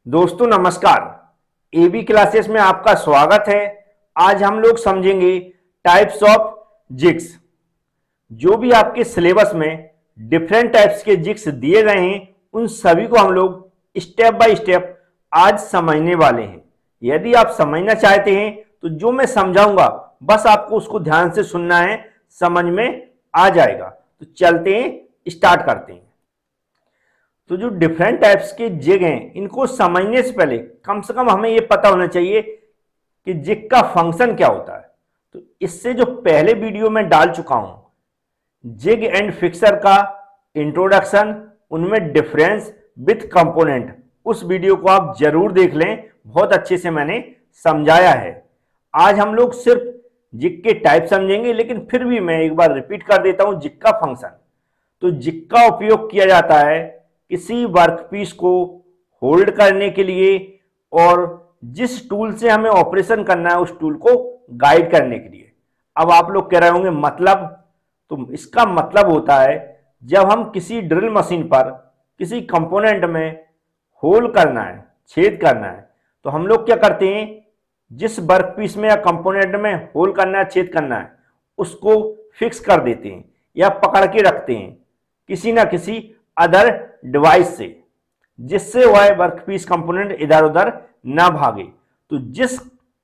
दोस्तों नमस्कार। AB classes में आपका स्वागत है। आज हम लोग समझेंगे टाइप्स ऑफ जिग्स। जो भी आपके सिलेबस में डिफरेंट टाइप्स के जिग्स दिए गए हैं उन सभी को हम लोग स्टेप बाय स्टेप आज समझने वाले हैं। यदि आप समझना चाहते हैं तो जो मैं समझाऊंगा बस आपको उसको ध्यान से सुनना है, समझ में आ जाएगा। तो चलते हैं, स्टार्ट करते हैं। तो जो डिफरेंट टाइप्स के जिग हैं इनको समझने से पहले कम से कम हमें ये पता होना चाहिए कि जिग का फंक्शन क्या होता है। तो इससे जो पहले वीडियो में डाल चुका हूं जिग एंड फिक्सर का इंट्रोडक्शन, उनमें डिफरेंस विथ कंपोनेंट, उस वीडियो को आप जरूर देख लें, बहुत अच्छे से मैंने समझाया है। आज हम लोग सिर्फ जिग के टाइप समझेंगे, लेकिन फिर भी मैं एक बार रिपीट कर देता हूं जिग का फंक्शन। तो जिग का उपयोग किया जाता है किसी वर्कपीस को होल्ड करने के लिए और जिस टूल से हमें ऑपरेशन करना है उस टूल को गाइड करने के लिए। अब आप लोग कह रहे होंगे मतलब, तो इसका मतलब होता है जब हम किसी ड्रिल मशीन पर किसी कंपोनेंट में होल करना है, छेद करना है, तो हम लोग क्या करते हैं, जिस वर्कपीस में या कंपोनेंट में होल करना है, छेद करना है, उसको फिक्स कर देते हैं या पकड़ के रखते हैं किसी ना किसी अदर डिवाइस से, जिससे वह वर्कपीस कंपोनेंट इधर उधर ना भागे। तो जिस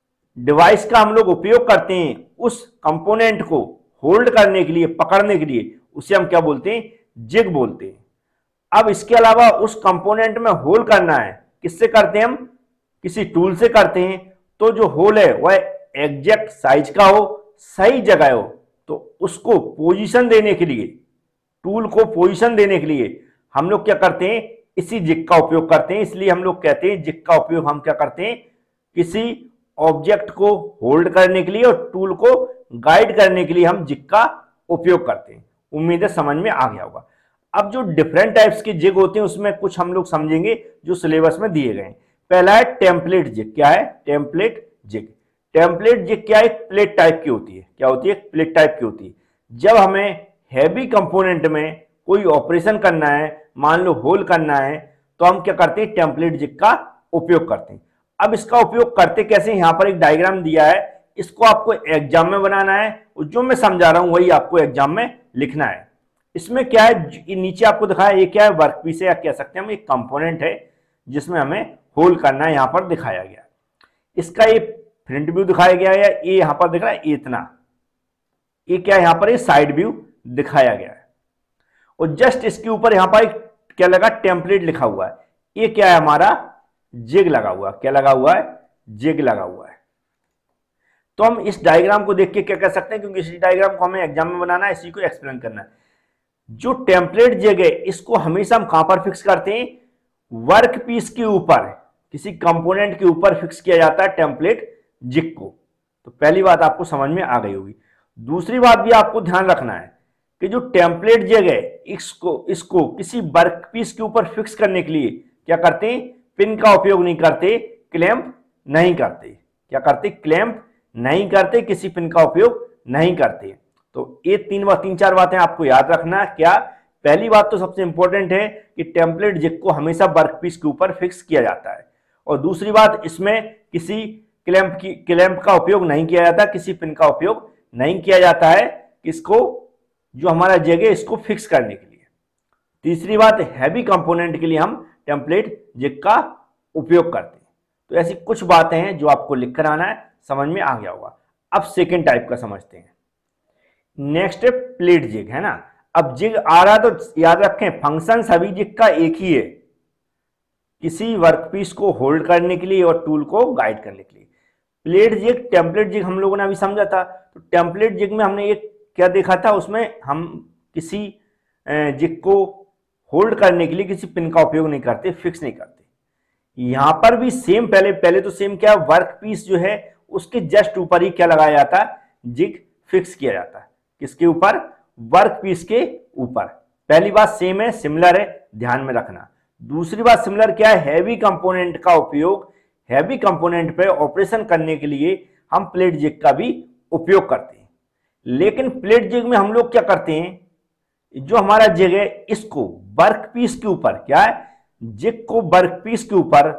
डिवाइस का हम लोग उपयोग करते हैं उस कंपोनेंट को होल्ड करने के लिए, पकड़ने के लिए, उसे हम क्या बोलते हैं, जिग बोलते हैं। अब इसके अलावा उस कंपोनेंट में होल करना है, किससे करते हैं हम, किसी टूल से करते हैं। तो जो होल है वह एग्जैक्ट साइज का हो, सही जगह हो, तो उसको पोजीशन देने के लिए, टूल को पोजीशन देने के लिए हम लोग क्या करते हैं, इसी जिग का उपयोग करते हैं। इसलिए हम लोग कहते हैं जिग का उपयोग हम क्या करते हैं, किसी ऑब्जेक्ट को होल्ड करने के लिए और टूल को गाइड करने के लिए हम जिग का उपयोग करते हैं। उम्मीद है समझ में आ गया होगा। अब जो डिफरेंट टाइप्स के जिग होते हैं उसमें कुछ हम लोग समझेंगे जो सिलेबस में दिए गए हैं। पहला है टेम्पलेट जिग। क्या है टेम्पलेट जिग? टेम्पलेट जिग क्या है, प्लेट टाइप की होती है। क्या होती है, प्लेट टाइप की होती है। जब हमें हैवी कंपोनेंट में कोई ऑपरेशन करना है, मान लो होल करना है, तो हम क्या करते हैं, टेम्पलेट जिग का उपयोग करते हैं। अब इसका उपयोग करते कैसे, यहां पर एक डायग्राम दिया है, इसको आपको एग्जाम में बनाना है और जो मैं समझा रहा हूं वही आपको एग्जाम में लिखना है। इसमें क्या है, नीचे आपको दिखाया, ये क्या है, वर्कपीस है या कह सकते हैं हम एक कंपोनेंट है जिसमें हमें होल करना है, यहां पर दिखाया गया। इसका ये फ्रंट व्यू दिखाया गया है, ये यहां पर दिख रहा है इतना, ये क्या है, यहां पर ये साइड व्यू दिखाया गया है। और जस्ट इसके ऊपर यहां पर क्या लगा, टेम्पलेट लिखा हुआ है। ये क्या है, हमारा जिग लगा हुआ। क्या लगा हुआ है, जिग लगा हुआ है। तो हम इस डायग्राम को देख के क्या कर सकते हैं, क्योंकि इसी डायग्राम को हमें एग्जाम में बनाना है, इसी को एक्सप्लेन करना है। जो टेम्पलेट जिग है इसको हमेशा हम कहां पर फिक्स करते हैं, वर्क पीस के ऊपर, किसी कंपोनेंट के ऊपर फिक्स किया जाता है टेम्पलेट जिग को। तो पहली बात आपको समझ में आ गई होगी। दूसरी बात भी आपको ध्यान रखना है कि जो टेम्पलेट जिग है इसको किसी वर्कपीस के ऊपर फिक्स करने के लिए क्या करते हैं, पिन का उपयोग नहीं करते, क्लैंप नहीं करते। क्या करते, क्लैंप नहीं करते, किसी पिन का उपयोग नहीं करते। तो ये तीन चार बातें आपको याद रखना। क्या, पहली बात तो सबसे इंपॉर्टेंट है कि टेम्पलेट जिग को हमेशा वर्कपीस के ऊपर फिक्स किया जाता है। और दूसरी बात, इसमें किसी क्लैंप का उपयोग नहीं किया जाता, किसी पिन का उपयोग नहीं किया जाता है, किसको, जो हमारा जिग है इसको फिक्स करने के लिए। तीसरी बात, हैवी कंपोनेंट के लिए हम टेम्पलेट जिग का उपयोग करते हैं। तो ऐसी कुछ बातें हैं जो आपको लिख कर आना है, समझ में आ गया होगा। अब सेकेंड टाइप का समझते हैं। नेक्स्ट है प्लेट जिग, है ना। अब जिग आ रहा तो याद रखें, फंक्शन सभी जिग का एक ही है, किसी वर्कपीस को होल्ड करने के लिए और टूल को गाइड करने के लिए। प्लेट जिग, टेम्पलेट जिग हम लोगों ने अभी समझा था। तो टेम्पलेट जिग में हमने एक क्या देखा था, उसमें हम किसी जिग को होल्ड करने के लिए किसी पिन का उपयोग नहीं करते, फिक्स नहीं करते। यहां पर भी सेम, पहले तो सेम क्या, वर्कपीस जो है उसके जस्ट ऊपर ही क्या लगाया जाता है, जिग फिक्स किया जाता है। किसके ऊपर, वर्कपीस के ऊपर। पहली बात सेम है, सिमिलर है, ध्यान में रखना। दूसरी बात सिमिलर क्या है, हैवी कंपोनेंट का उपयोग, हैवी कंपोनेंट पे ऑपरेशन करने के लिए हम प्लेट जिग का भी उपयोग करते हैं। लेकिन प्लेट जिग में हम लोग क्या करते हैं, जो हमारा जिग है इसको वर्कपीस के ऊपर, क्या है, जिग को वर्कपीस के ऊपर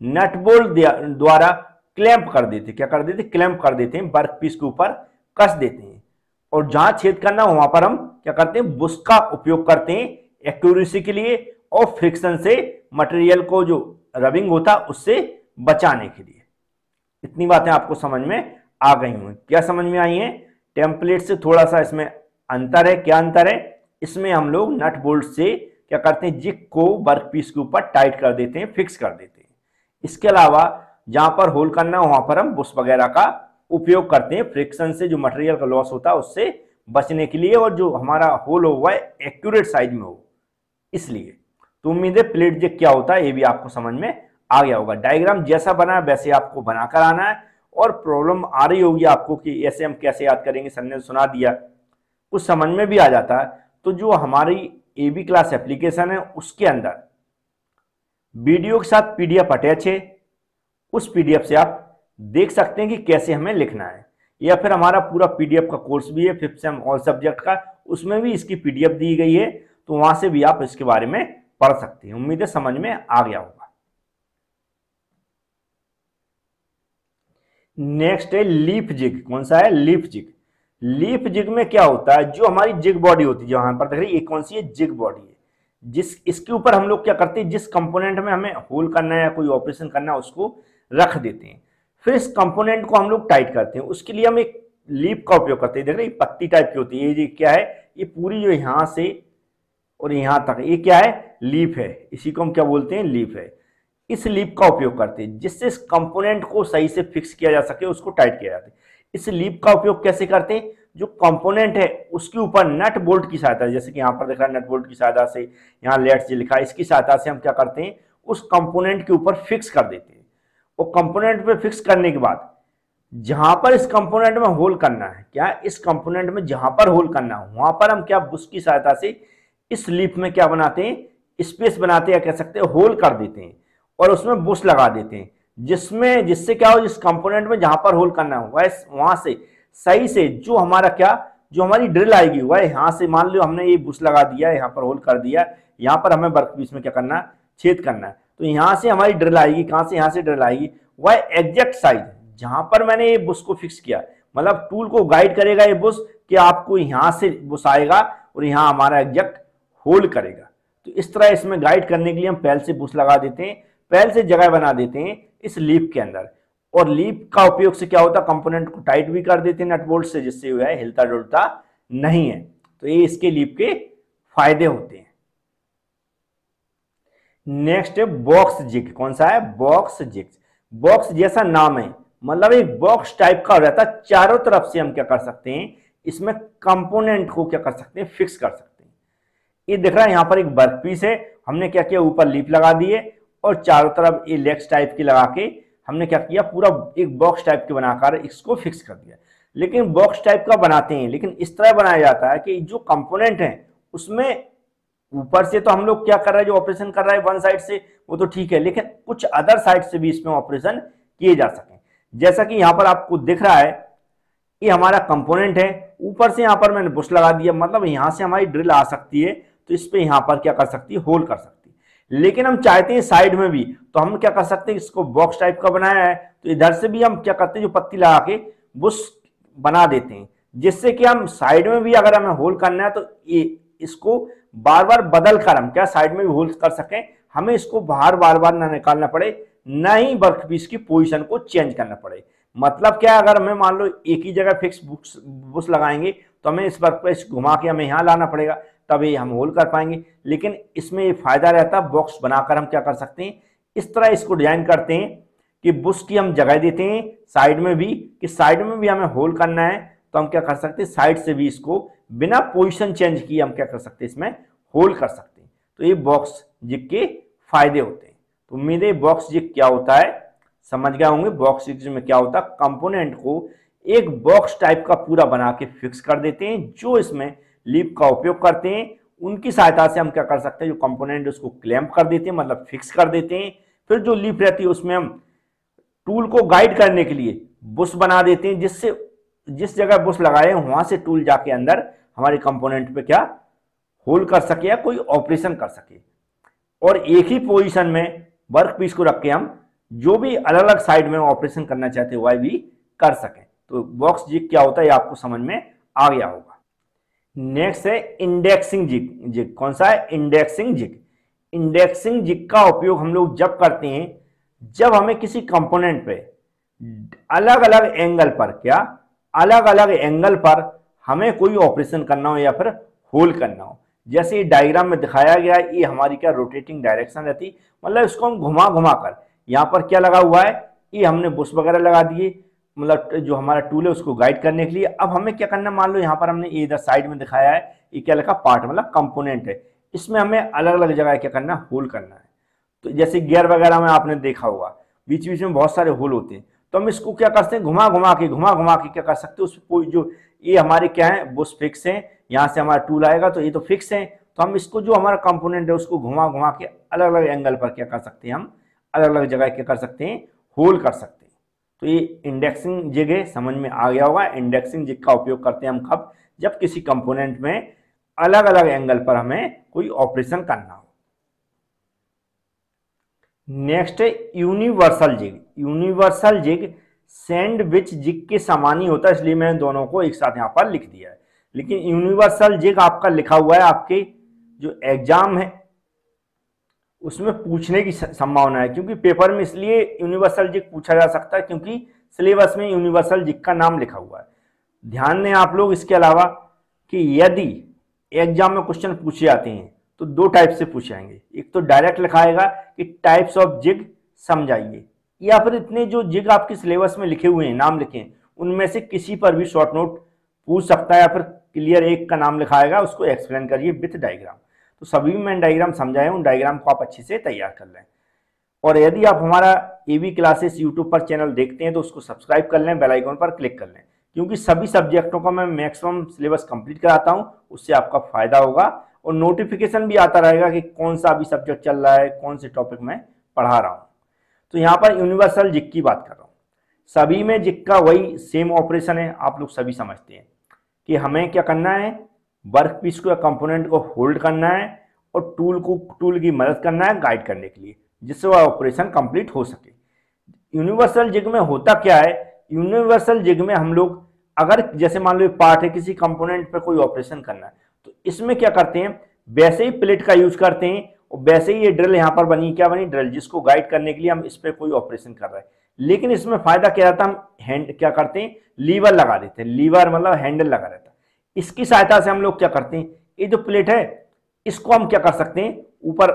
नट बोल्ट द्वारा क्लैंप कर देते, क्या कर देते, क्लैंप कर देते हैं, वर्क पीस के ऊपर कस देते हैं। और जहां छेद करना हो वहां पर हम क्या करते हैं, बुश का उपयोग करते हैं एक्यूरेसी के लिए और फ्रिक्शन से मटेरियल को जो रबिंग होता उससे बचाने के लिए। इतनी बातें आपको समझ में आ गई होंगी। क्या समझ में आई हैं? टेम्पलेट से थोड़ा सा इसमें अंतर है। क्या अंतर है? इसमें हम लोग नट बोल्ट से क्या करते हैं, जिग को वर्क पीस के ऊपर टाइट कर देते हैं, फिक्स कर देते हैं। इसके अलावा जहां पर होल करना हो वहां पर हम बुश वगैरह का उपयोग करते हैं, फ्रिक्शन से जो मटेरियल का लॉस होता है उससे बचने के लिए, और जो हमारा होल हो वह एक्यूरेट साइज में हो, इसलिए। तो उम्मीद है प्लेट जिग क्या होता है ये भी आपको समझ में आ गया होगा। डायग्राम जैसा बना है वैसे आपको बनाकर आना है, और प्रॉब्लम आ रही होगी आपको कि ऐसे हम कैसे याद करेंगे, सर ने सुना दिया, कुछ समझ में भी आ जाता है। तो जो हमारी एबी क्लास एप्लीकेशन है उसके अंदर वीडियो के साथ पीडीएफ अटैच है, उस पीडीएफ से आप देख सकते हैं कि कैसे हमें लिखना है। या फिर हमारा पूरा पीडीएफ का कोर्स भी है 5th सेम ऑल सब्जेक्ट का, उसमें भी इसकी पीडीएफ दी गई है, तो वहां से भी आप इसके बारे में पढ़ सकते हैं। उम्मीद है समझ में आ गया होगा। नेक्स्ट है लीफ जिग। कौन सा है? Leaf zig. लीफ जिग में क्या होता है, जो हमारी जिग बॉडी होती है, जो यहां पर देख रही है, ये कौन सी है? जिग बॉडी है। इसके ऊपर हम लोग क्या करते हैं, जिस कंपोनेंट में हमें होल करना है या कोई ऑपरेशन करना है उसको रख देते हैं, फिर इस कंपोनेंट को हम लोग टाइट करते हैं। उसके लिए हम एक लीफ का उपयोग करते हैं। देख रहे हैं पत्ती टाइप की होती है, ये क्या है, ये पूरी जो यहां से और यहां तक, ये क्या है? लीफ है। इसी को हम क्या बोलते हैं? लीफ है। इस लीफ का उपयोग करते हैं जिससे इस कंपोनेंट को सही से फिक्स किया जा सके, उसको टाइट किया जाता है। इस लीफ का उपयोग कैसे करते हैं? जो कंपोनेंट है उसके ऊपर नट बोल्ट की सहायता, जैसे कि यहां पर देखा नट बोल्ट की सहायता से, यहाँ लेट्स जो लिखा है, इसकी सहायता से हम क्या करते हैं, उस कंपोनेंट के ऊपर फिक्स कर देते हैं। और कंपोनेंट पे फिक्स करने के बाद जहां पर इस कंपोनेंट में होल करना है, क्या इस कंपोनेंट में जहां पर होल करना है वहां पर हम क्या बुश की सहायता से इस लीफ में क्या बनाते हैं, स्पेस बनाते हैं, या कह सकते हैं होल कर देते हैं, और उसमें बुश लगा देते हैं, जिससे क्या हो, जिस कंपोनेंट में जहां पर होल करना हो वहां से सही से जो हमारा क्या, जो हमारी ड्रिल आएगी वह यहां से, मान लो हमने ये बुश लगा दिया, यहां पर होल कर दिया, यहां पर हमें वर्कपीस में क्या करना है, छेद करना है। तो यहां से हमारी ड्रिल आएगी, कहां से, यहां से ड्रिल आएगी, वह एग्जैक्ट साइज जहां पर मैंने ये बुश को फिक्स किया, मतलब टूल को गाइड करेगा ये बुश कि आपको यहां से बुश आएगा और यहां हमारा एग्जैक्ट होल्ड करेगा। तो इस तरह इसमें गाइड करने के लिए हम पहले से बुश लगा देते हैं, पहले से जगह बना देते हैं इस लीफ के अंदर। और लीफ का उपयोग से क्या होता है, कंपोनेंट को टाइट भी कर देते हैं नट बोल्ट से, जिससे वह हिलता डुलता नहीं है। तो ये इसके लीफ के फायदे होते हैं। नेक्स्ट है बॉक्स जिग। कौन सा है? Box zig. बॉक्स जैसा नाम है, मतलब एक बॉक्स टाइप का रहता है, चारों तरफ से हम क्या कर सकते हैं, इसमें कंपोनेंट को क्या कर सकते हैं, फिक्स कर सकते हैं। ये दिख रहा है यहाँ पर एक वर्कपीस है, हमने क्या किया, ऊपर लीफ लगा दिए और चारों तरफ ये लेग्स टाइप की लगा के हमने क्या किया, पूरा एक बॉक्स टाइप के बनाकर इसको फिक्स कर दिया। लेकिन बॉक्स टाइप का बनाते हैं, लेकिन इस तरह बनाया जाता है कि जो कंपोनेंट है उसमें ऊपर से तो हम लोग क्या कर रहे हैं, जो ऑपरेशन कर रहा है वन साइड से वो तो ठीक है, लेकिन कुछ अदर साइड से भी इसमें ऑपरेशन किए जा सके। जैसा कि यहाँ पर आपको दिख रहा है, ये हमारा कंपोनेंट है, ऊपर से यहाँ पर मैंने बुश लगा दिया, मतलब यहाँ से हमारी ड्रिल आ सकती है, तो इस पे यहाँ पर क्या कर सकती है, होल कर सकती है। लेकिन हम चाहते हैं साइड में भी, तो हम क्या कर सकते हैं, इसको बॉक्स टाइप का बनाया है, तो इधर से भी हम क्या करते हैं, जो पत्ती लगा के बुश बना देते हैं, जिससे कि हम साइड में भी अगर हमें होल करना है तो ये इसको बार बार बदल कर हम क्या साइड में भी होल कर सकें, हमें इसको बाहर बार बार ना निकालना पड़े, ना ही वर्कपीस की पोजीशन को चेंज करना पड़े। मतलब क्या, अगर हमें मान लो एक ही जगह फिक्स बुश लगाएंगे तो हमें इस वर्कपीस घुमा के हमें यहाँ लाना पड़ेगा, तभी हम होल कर पाएंगे। लेकिन इसमें ये फायदा रहता है, बॉक्स बनाकर हम क्या कर सकते हैं, इस तरह इसको डिजाइन करते हैं कि बुश की हम जगह देते हैं साइड में भी, कि साइड में भी हमें होल करना है तो हम क्या कर सकते हैं, साइड से भी इसको बिना पोजीशन चेंज किए हम क्या कर सकते हैं, इसमें होल कर सकते हैं। तो ये बॉक्स जिग के फायदे होते हैं। तो उम्मीद है बॉक्स जिग क्या होता है समझ गए होंगे। बॉक्स जिग में क्या होता है, कंपोनेंट को एक बॉक्स टाइप का पूरा बना के फिक्स कर देते हैं, जो इसमें लीफ का उपयोग करते हैं, उनकी सहायता से हम क्या कर सकते हैं, जो कंपोनेंट उसको क्लैंप कर देते हैं, मतलब फिक्स कर देते हैं। फिर जो लीफ रहती है उसमें हम टूल को गाइड करने के लिए बुश बना देते हैं, जिससे जिस जगह बुश लगाए वहां से टूल जाके अंदर हमारे कंपोनेंट पे क्या होल कर सके या कोई ऑपरेशन कर सके। और एक ही पोजीशन में वर्क पीस को रख के हम जो भी अलग अलग साइड में ऑपरेशन करना चाहते हो वह भी कर सकें। तो बॉक्स जिग क्या होता है ये आपको समझ में आ गया होगा। नेक्स्ट है इंडेक्सिंग जिग। जिग कौन सा है? Indexing zig. इंडेक्सिंग जिग का उपयोग हम लोग जब करते हैं जब हमें किसी कंपोनेंट पे अलग अलग एंगल पर, क्या अलग अलग एंगल पर हमें कोई ऑपरेशन करना हो या फिर होल्ड करना हो। जैसे ये डायग्राम में दिखाया गया है, ये हमारी क्या रोटेटिंग डायरेक्शन रहती, मतलब इसको हम घुमा घुमा कर, यहाँ पर क्या लगा हुआ है, ये हमने बुश वगैरह लगा दिए, मतलब जो हमारा टूल है उसको गाइड करने के लिए। अब हमें क्या करना, मान लो यहाँ पर हमने इधर साइड में दिखाया है, ये क्या लिखा, पार्ट मतलब कंपोनेंट है, इसमें हमें अलग अलग जगह क्या करना, होल करना है। तो जैसे गियर वगैरह में आपने देखा होगा बीच बीच में बहुत सारे होल होते हैं, तो हम इसको क्या करते हैं, घुमा घुमा के क्या कर सकते हैं, उस कोई जो ये हमारे क्या है, बुश फिक्स है, यहाँ से हमारा टूल आएगा तो ये तो फिक्स है, तो हम इसको जो हमारा कंपोनेंट है उसको घुमा घुमा के अलग अलग एंगल पर क्या कर सकते हैं, हम अलग अलग जगह क्या कर सकते हैं, होल कर सकते हैं। तो ये इंडेक्सिंग जिग है, समझ में आ गया होगा। इंडेक्सिंग जिग का उपयोग करते हैं हम कब, जब किसी कंपोनेंट में अलग अलग एंगल पर हमें कोई ऑपरेशन करना हो। नेक्स्ट है universal jig. Universal jig sandwich jig के समान ही होता है, इसलिए मैंने दोनों को एक साथ यहां पर लिख दिया है। लेकिन यूनिवर्सल जिग आपका लिखा हुआ है, आपके जो एग्जाम है उसमें पूछने की संभावना है, क्योंकि पेपर में इसलिए यूनिवर्सल जिग पूछा जा सकता है क्योंकि सिलेबस में यूनिवर्सल जिग का नाम लिखा हुआ है। ध्यान दें आप लोग इसके अलावा कि यदि एग्जाम में क्वेश्चन पूछे जाते हैं तो दो टाइप से पूछे जाएंगे, एक तो डायरेक्ट लिखाएगा कि टाइप्स ऑफ जिग समझाइए, या फिर इतने जो जिग आपके सिलेबस में लिखे हुए हैं, नाम लिखे हैं, उनमें से किसी पर भी शॉर्ट नोट पूछ सकता है, या फिर क्लियर एक का नाम लिखाएगा, उसको एक्सप्लेन करिए विथ डायग्राम। तो सभी में डायग्राम समझाए, उन डायग्राम को आप अच्छे से तैयार कर लें। और यदि आप हमारा एबी क्लासेस यूट्यूब पर चैनल देखते हैं तो उसको सब्सक्राइब कर लें, बेल आइकन पर क्लिक कर लें, क्योंकि सभी सब्जेक्टों का मैं मैक्सिमम सिलेबस कंप्लीट कराता हूं, उससे आपका फायदा होगा और नोटिफिकेशन भी आता रहेगा कि कौन सा अभी सब्जेक्ट चल रहा है, कौन से टॉपिक में पढ़ा रहा हूं। तो यहाँ पर यूनिवर्सल जिग की बात कर रहा हूँ, सभी में जिग का वही सेम ऑपरेशन है, आप लोग सभी समझते हैं कि हमें क्या करना है, वर्क पीस को या कंपोनेंट को होल्ड करना है और टूल की मदद करना है गाइड करने के लिए, जिससे वह ऑपरेशन कंप्लीट हो सके। यूनिवर्सल जिग में होता क्या है, यूनिवर्सल जिग में हम लोग अगर जैसे मान लो पार्ट है, किसी कंपोनेंट पर कोई ऑपरेशन करना है, तो इसमें क्या करते हैं, वैसे ही प्लेट का यूज करते हैं और वैसे ही ये ड्रिल यहाँ पर बनी, क्या बनी, ड्रिल, जिसको गाइड करने के लिए हम इस पर कोई ऑपरेशन कर रहे हैं। लेकिन इसमें फायदा क्या रहता है, हम हैंड क्या करते हैं, लीवर लगा देते हैं, लीवर मतलब हैंडल लगा रहता है, इसकी सहायता से हम लोग क्या करते हैं, ये जो प्लेट है इसको हम क्या कर सकते हैं, ऊपर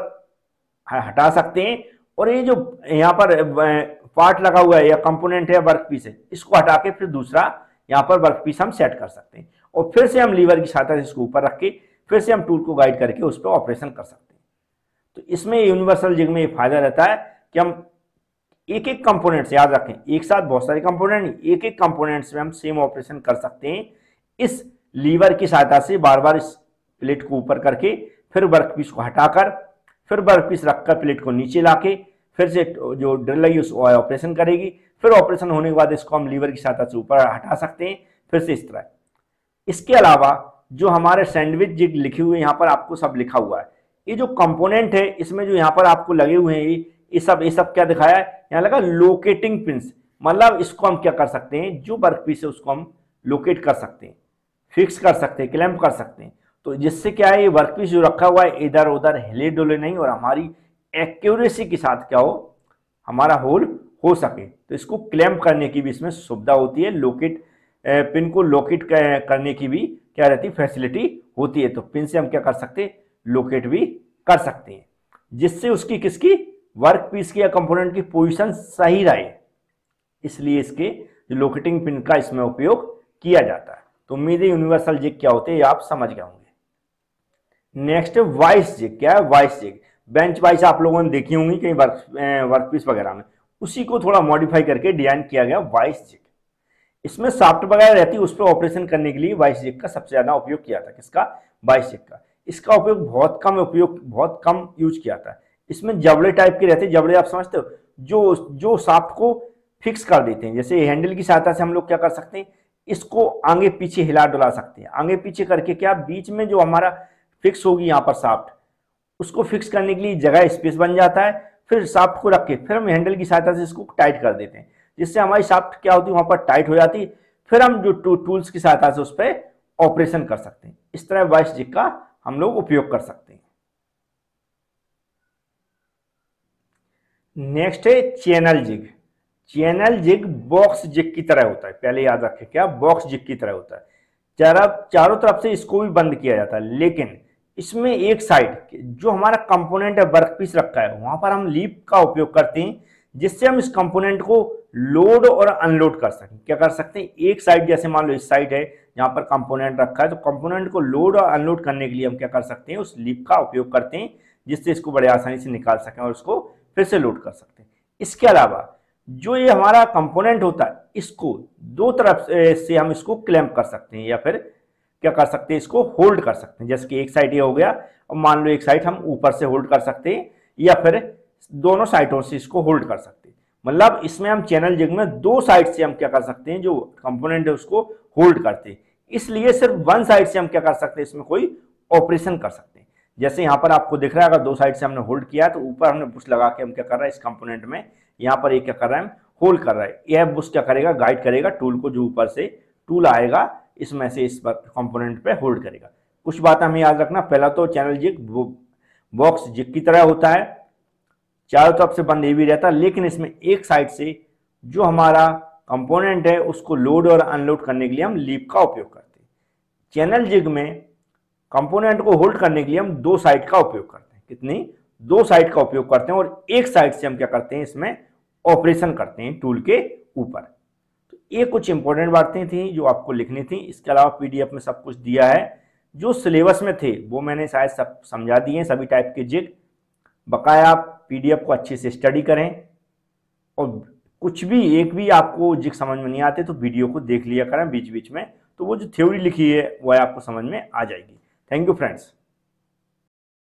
हटा सकते हैं, और ये जो यहाँ पर पार्ट लगा हुआ है या कंपोनेंट है, वर्क पीस है, इसको हटा के फिर दूसरा यहाँ पर वर्क पीस हम सेट कर सकते हैं, और फिर से हम लीवर की सहायता से इसको ऊपर रख के फिर से हम टूल को गाइड करके उस पर ऑपरेशन कर सकते हैं। तो इसमें यूनिवर्सल जिग में ये फायदा रहता है कि हम एक एक कंपोनेंट से, याद रखें, एक साथ बहुत सारे कंपोनेंट, एक एक कंपोनेंट्स में हम सेम ऑपरेशन कर सकते हैं इस लीवर की सहायता से, बार बार इस प्लेट को ऊपर करके फिर वर्क पीस को हटाकर फिर वर्क पीस रखकर प्लेट को नीचे लाके फिर से जो ड्रिल लगी उस ऑपरेशन करेगी, फिर ऑपरेशन होने के बाद इसको हम लीवर की सहायता से ऊपर हटा सकते हैं, फिर से इस तरह। इसके अलावा जो हमारे सैंडविच जिग लिखे हुए यहाँ पर आपको सब लिखा हुआ है, ये जो कंपोनेंट है इसमें जो यहाँ पर आपको लगे हुए हैं ये सब क्या दिखाया है, यहाँ लगा लोकेटिंग पिंस, मतलब इसको हम क्या कर सकते हैं, जो वर्क पीस है उसको हम लोकेट कर सकते हैं, फिक्स कर सकते हैं, क्लैंप कर सकते हैं, तो जिससे क्या है, ये वर्क पीस जो रखा हुआ है इधर उधर हिले डुले नहीं और हमारी एक्यूरेसी के साथ क्या हो, हमारा होल हो सके। तो इसको क्लैंप करने की भी इसमें सुविधा होती है, लोकेट पिन को लोकेट करने की भी क्या रहती है, फैसिलिटी होती है। तो पिन से हम क्या कर सकते हैं, लोकेट भी कर सकते हैं, जिससे उसकी किसकी, वर्क पीस की या कंपोनेंट की पोजीशन सही रहे, इसलिए इसके जो लोकेटिंग पिन का इसमें उपयोग किया जाता है। तो उम्मीद है यूनिवर्सल जिग क्या होते हैं आप समझ गए होंगे। Next vice jig. क्या है वाइस जिग, बेंच वाइस आप लोगों ने देखी होंगी कहीं वर्क पीस वगैरह में, उसी को थोड़ा मॉडिफाई करके डिजाइन किया गया वाइस जिग। इसमें सॉफ्ट वगैरह रहती है, उस पर ऑपरेशन करने के लिए वाइस जिग का सबसे ज्यादा उपयोग किया था। किसका, वाइस जिग का। इसका उपयोग बहुत कम यूज किया था। इसमें जबड़े टाइप के रहते हैं, जबड़े आप समझते हो, जो शाफ्ट को फिक्स कर देते हैं। जैसे हैंडल की सहायता से हम लोग क्या कर सकते हैं, इसको आगे पीछे हिला डुला सकते हैं, आगे पीछे करके क्या, बीच में जो हमारा फिक्स होगी यहाँ पर शाफ्ट, उसको फिक्स करने के लिए जगह स्पेस बन जाता है, फिर शाफ्ट को रख के फिर हम हैंडल की सहायता से इसको टाइट कर देते हैं, जिससे हमारी शाफ्ट क्या होती है, वहां पर टाइट हो जाती है। फिर हम जो टूल्स की सहायता से उस पर ऑपरेशन कर सकते हैं। इस तरह वॉइस जिग का हम लोग उपयोग कर सकते हैं। नेक्स्ट है channel jig. Channel jig box jig की तरह होता है, पहले याद रखें क्या, बॉक्स जिग की तरह होता है। चारों तरफ से इसको भी बंद किया जाता है, लेकिन इसमें एक साइड जो हमारा कंपोनेंट है, वर्कपीस रखा है, वहां पर हम लीप का उपयोग करते हैं, जिससे हम इस कंपोनेंट को लोड और अनलोड कर सकें। क्या कर सकते हैं, एक साइड जैसे मान लो इस साइड है जहां पर कंपोनेंट रखा है, तो कंपोनेंट को लोड और अनलोड करने के लिए हम क्या कर सकते हैं, उस लीप का उपयोग करते हैं, जिससे इसको बड़े आसानी से निकाल सकें और उसको फिर से लोड कर सकते हैं। इसके अलावा जो ये हमारा कंपोनेंट होता है, इसको दो तरफ से हम इसको क्लैंप कर सकते हैं, या फिर क्या कर सकते हैं, इसको होल्ड कर सकते हैं। जैसे कि एक साइड ये हो गया, और मान लो एक साइड हम ऊपर से होल्ड कर सकते हैं, या फिर दोनों साइडों से इसको होल्ड कर सकते हैं। मतलब इसमें हम चैनल जिग में दो साइड से हम क्या कर सकते हैं, जो कंपोनेंट है उसको होल्ड करते हैं। इसलिए सिर्फ वन साइड से हम क्या कर सकते हैं, इसमें कोई ऑपरेशन कर सकते हैं। जैसे यहाँ पर आपको दिख रहा है, अगर दो साइड से हमने होल्ड किया तो ऊपर हमने बुश लगा के हम क्या कर रहा है, इस कंपोनेंट में यहाँ पर एक क्या कर रहा है, होल्ड कर रहा है। यह बुश क्या करेगा, गाइड करेगा टूल को, जो ऊपर से टूल आएगा इसमें से इस कंपोनेंट पे होल्ड करेगा। कुछ बात हमें याद रखना, पहला तो चैनल जिग बॉक्स जिग की तरह होता है, चारों तरफ से बंद ये भी रहता है, लेकिन इसमें एक साइड से जो हमारा कंपोनेंट है उसको लोड और अनलोड करने के लिए हम लीप का उपयोग करते हैं। चैनल जिग में कंपोनेंट को होल्ड करने के लिए हम दो साइड का उपयोग करते हैं। कितनी, दो साइड का उपयोग करते हैं, और एक साइड से हम क्या करते हैं, इसमें ऑपरेशन करते हैं टूल के ऊपर। तो ये कुछ इंपॉर्टेंट बातें थी जो आपको लिखनी थी। इसके अलावा पीडीएफ में सब कुछ दिया है, जो सिलेबस में थे वो मैंने शायद सब समझा दिए हैं, सभी टाइप के जिग। बकाया आप पीडीएफ को अच्छे से स्टडी करें, और कुछ भी एक भी आपको जिग समझ में नहीं आते तो वीडियो को देख लिया करें बीच बीच में, तो वो जो थ्योरी लिखी है वो आपको समझ में आ जाएगी। Thank you friends.